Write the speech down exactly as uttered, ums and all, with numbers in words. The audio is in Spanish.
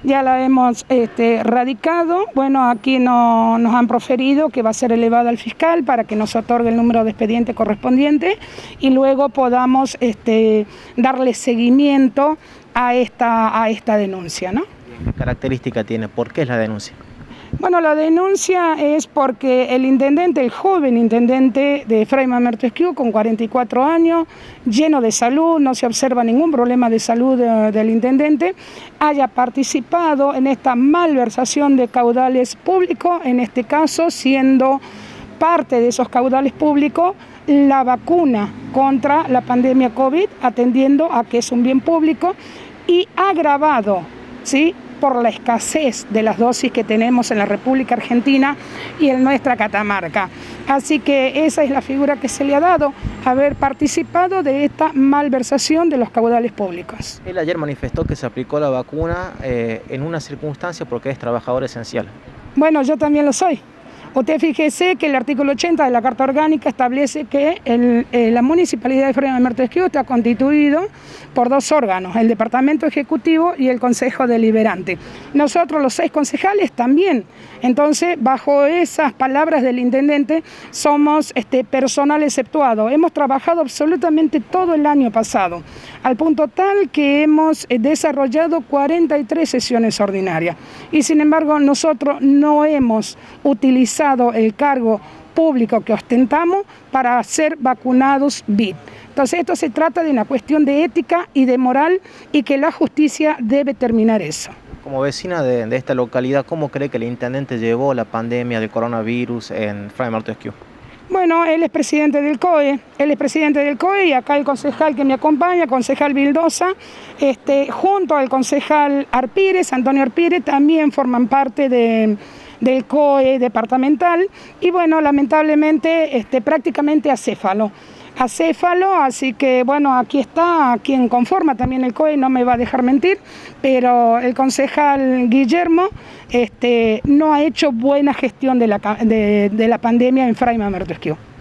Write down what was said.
ya la hemos este, radicado. Bueno, aquí no, nos han proferido que va a ser elevada al fiscal para que nos otorgue el número de expediente correspondiente y luego podamos este, darle seguimiento a esta, a esta denuncia, ¿no? ¿Qué característica tiene? ¿Por qué es la denuncia? Bueno, la denuncia es porque el intendente, el joven intendente de Fray Mamerto Esquiú, con cuarenta y cuatro años, lleno de salud, no se observa ningún problema de salud de, del intendente, haya participado en esta malversación de caudales públicos, en este caso siendo parte de esos caudales públicos la vacuna contra la pandemia COVID, atendiendo a que es un bien público y agravado, ¿sí?, por la escasez de las dosis que tenemos en la República Argentina y en nuestra Catamarca. Así que esa es la figura que se le ha dado, haber participado de esta malversación de los caudales públicos. Él ayer manifestó que se aplicó la vacuna eh, en una circunstancia porque es trabajador esencial. Bueno, yo también lo soy. Usted fíjese que el artículo ochenta de la Carta Orgánica establece que el, eh, la Municipalidad de Fray Mamerto Esquiú está constituido por dos órganos, el Departamento Ejecutivo y el Consejo Deliberante. Nosotros, los seis concejales, también. Entonces, bajo esas palabras del intendente, somos este, personal exceptuado. Hemos trabajado absolutamente todo el año pasado, al punto tal que hemos desarrollado cuarenta y tres sesiones ordinarias. Y sin embargo, nosotros no hemos utilizado el cargo público que ostentamos para ser vacunados V I D. Entonces esto se trata de una cuestión de ética y de moral y que la justicia debe terminar eso. Como vecina de, de esta localidad, ¿cómo cree que el intendente llevó la pandemia del coronavirus en Fray Mamerto Esquiú? Bueno, él es presidente del C O E, él es presidente del C O E y acá el concejal que me acompaña, concejal Vildosa, este, junto al concejal Arpírez, Antonio Arpírez, también forman parte de... del C O E departamental y bueno, lamentablemente este, prácticamente acéfalo. Acéfalo, así que bueno, aquí está quien conforma también el C O E, no me va a dejar mentir, pero el concejal Guillermo este, no ha hecho buena gestión de la, de, de la pandemia en Fray Mamerto Esquiú.